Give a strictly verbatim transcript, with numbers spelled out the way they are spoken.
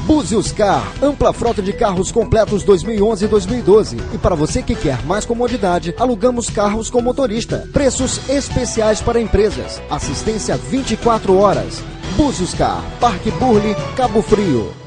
Búzios Car, ampla frota de carros completos dois mil e onze e dois mil e doze. E para você que quer mais comodidade, alugamos carros com motorista. Preços especiais para empresas. Assistência vinte e quatro horas. Búzios Car, Parque Burle, Cabo Frio.